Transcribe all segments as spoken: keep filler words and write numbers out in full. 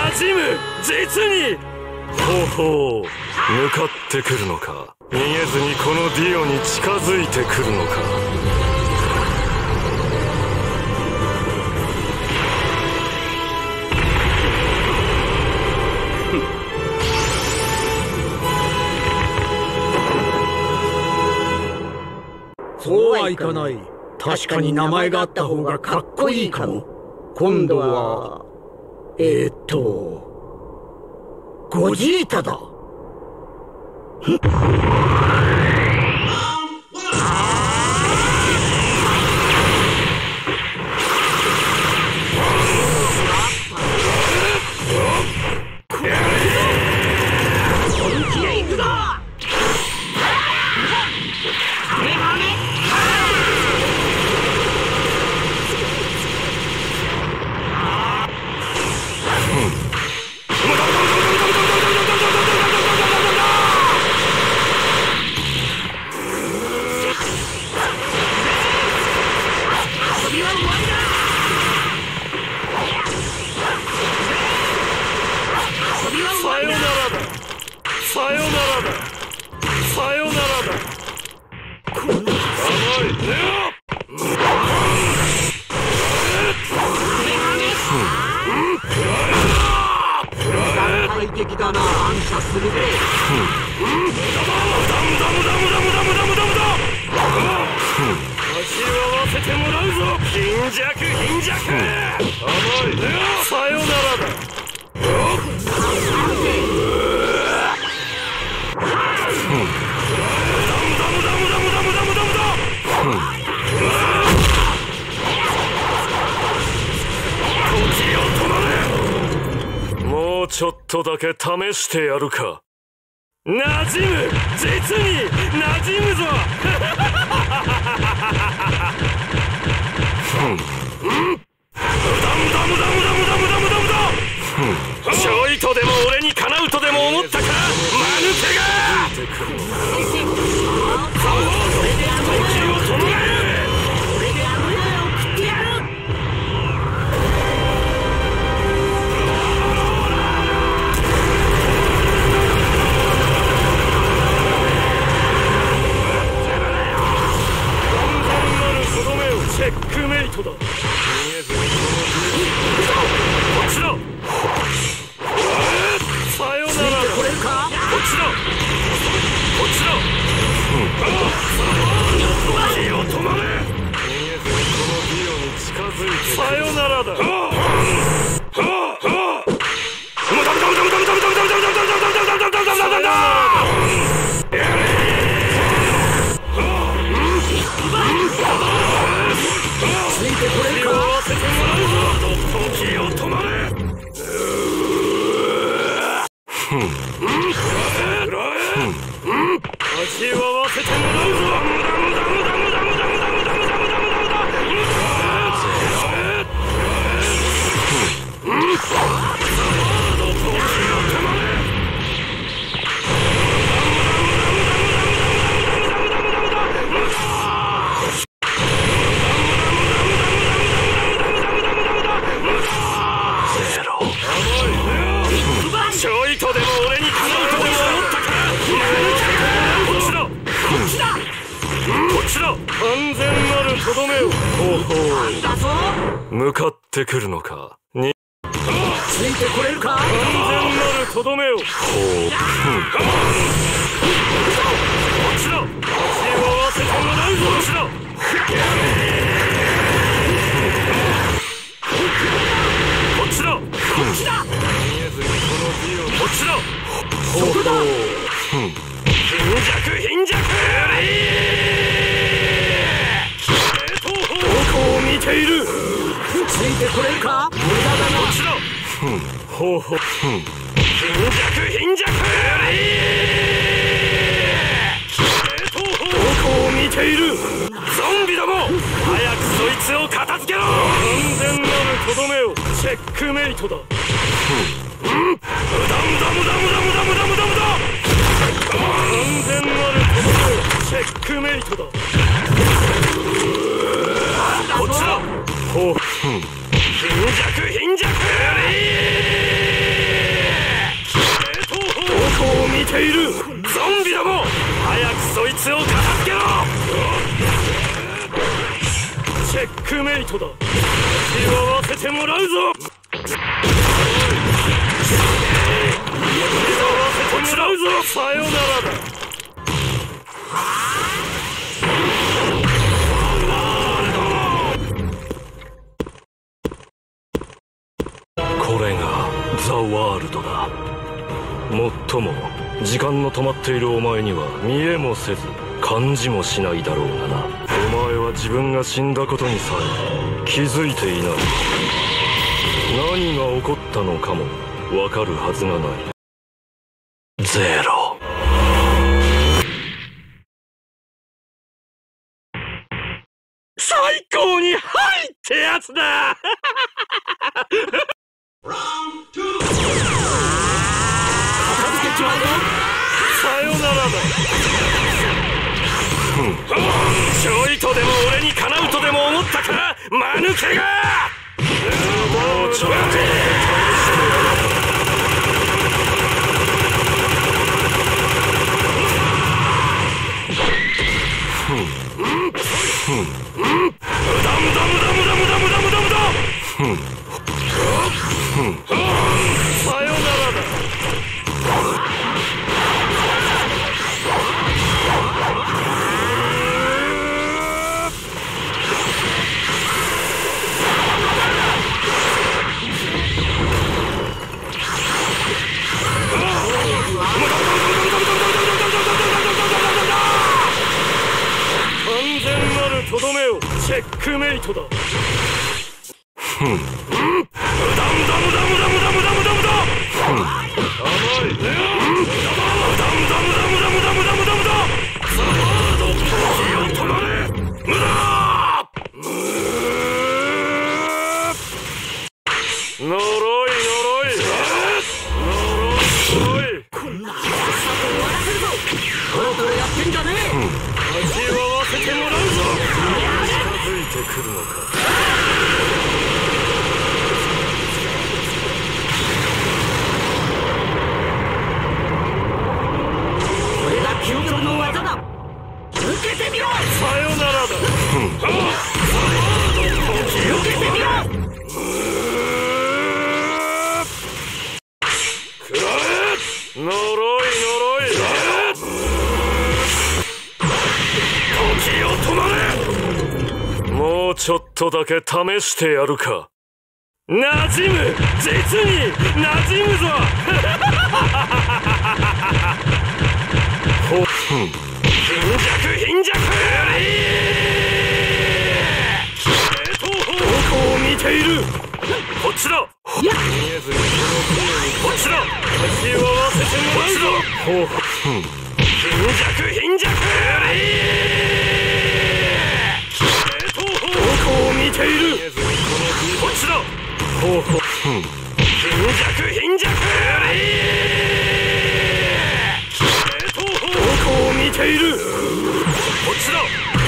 馴染む実に。ほほう、向かってくるのか。逃げずにこのディオに近づいてくるのか。 そうはいかない。確かに名前があった方がかっこいいかも。今度はえー、っとゴジータだ。もうちょっとだけ試してやるか。馴染む実に馴染むぞ。ちょいとでも俺にかなうとでも思ったか、間抜けが。時を止める。チェックメイトだ。逃げずにこっちだ。さよなら。こっちだ。こっちだ。時を止まれ。逃げずにこのディオに近づいて。さよならだ。ついてこれるか。時を止まれ。味わわせてもらうぞ。ちょいとでも俺にかなうとでも思ったか。こっちだ。こっちだ。こっちだ。完全なるとどめを。ほうほう、向かってくるのか。についてこれるか。完全なるとどめを。ほう、こっちだ。足を合わせてもらうぞ。こっちだ。こっちだ。こっちだ。こっちだ。そこだ。貧弱貧弱。どこを見ている。ついてこれるか。無駄だな。こっちだ。ほうほう。貧弱貧弱。どこを見ている。ゾンビども、早くそいつを片付けろ。完全なるとどめを。チェックメイトだ。うん、無駄無駄無駄無駄無駄無駄無駄無駄。完全なるとどめを。チェックメイトだ。こっちだ。ほう、貧弱貧弱。 ている。ゾンビども、早くそいつを片付けろ。チェックメイトだ。気を合わせてもらうぞ。こちらうぞ。さよならだ。 これがザ・ワールドだ。もっとも時間の止まっているお前には見えもせず感じもしないだろうがな。お前は自分が死んだことにさえ気づいていない。何が起こったのかもわかるはずがない。ゼロ。 最高にはいってやつだ。さよならだ。ちょいとでも俺にかなうとでも思ったか、間抜けが。もうちょっと試してやる。ふんふんふん無駄無駄無駄無駄無駄無駄無駄無駄無駄。ふんふんさよならだ。完全なるとどめをチェックメイトだ。ふん無駄無駄無駄無駄無駄無駄無駄無駄無駄。ふん甘い。無駄無駄無駄無駄無駄無駄無駄無駄無駄。ザワード時を止まれ。無駄。呪い呪い呪い。こんな必殺さと終わらせるぞ。トロトロやってんじゃねえ。味わわせてもらうぞ。近づいてくるのか。これが究極の技だ。受けてみろ。さよならだ。受けてみろ。くらえ。呪い呪い。時を止まれ。もうちょっとだけ試してやるか。馴染む。実に馴染むぞ。ほふん貧弱貧弱。どこを見ている。こっちだ。見えずにこっちだ。味を合わせてもらうぞ。ほふん貧弱貧弱。どこを見ている。こっちだ。ほうほう。貧弱貧弱。どこを見ている。こっちだ。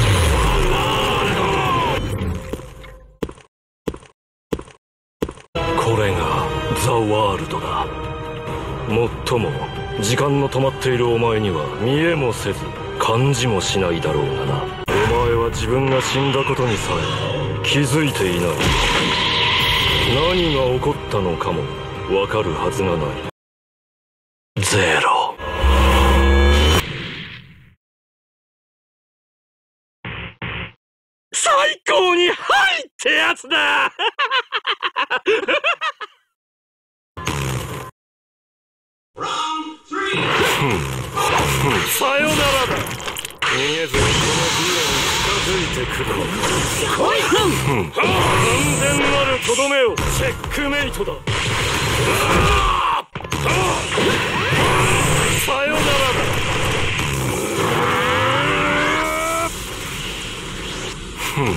これがザ・ワールドだ。もっとも時間の止まっているお前には見えもせず感じもしないだろうがな。お前は自分が死んだことにさえ気づいていない。何が起こったのかもわかるはずがない。ゼロ。 最高にはいってやつだ。さよならだ。逃げずにこのビルに近づいてくるのか。完全なるとどめをチェックメイトだ。さよならだ。ふん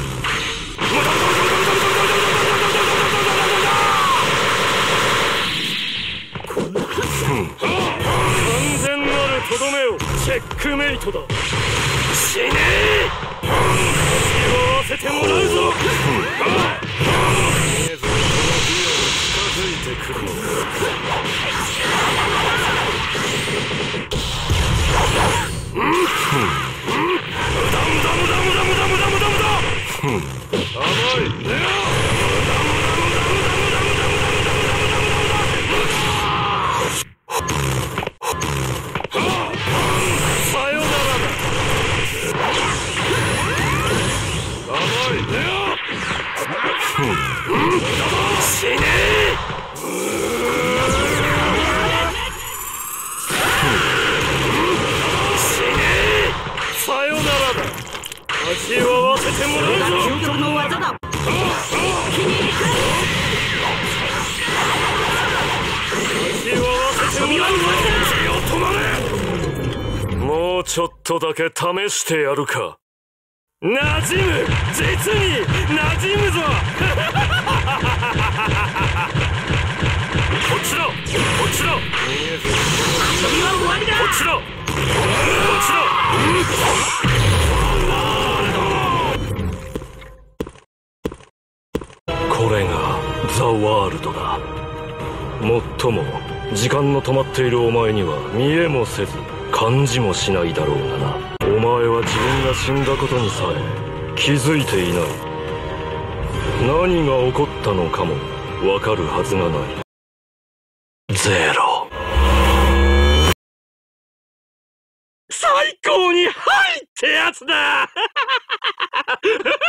完全なるとどめをチェックメイトだ。死ねえ。味わわせてもらうぞ。見えずにこのビオに近づいてくるのか。 組は気を止まれ。もうちょっとだけ試してやるか。馴染む、実に馴染むぞ。こっちだ、こっちだ、こっちだ、こっちだ。これがザ・ワールドだ。もっとも時間の止まっているお前には見えもせず感じもしないだろうがな。お前は自分が死んだことにさえ気づいていない。何が起こったのかもわかるはずがない。ゼロ。最高にはいってやつだ。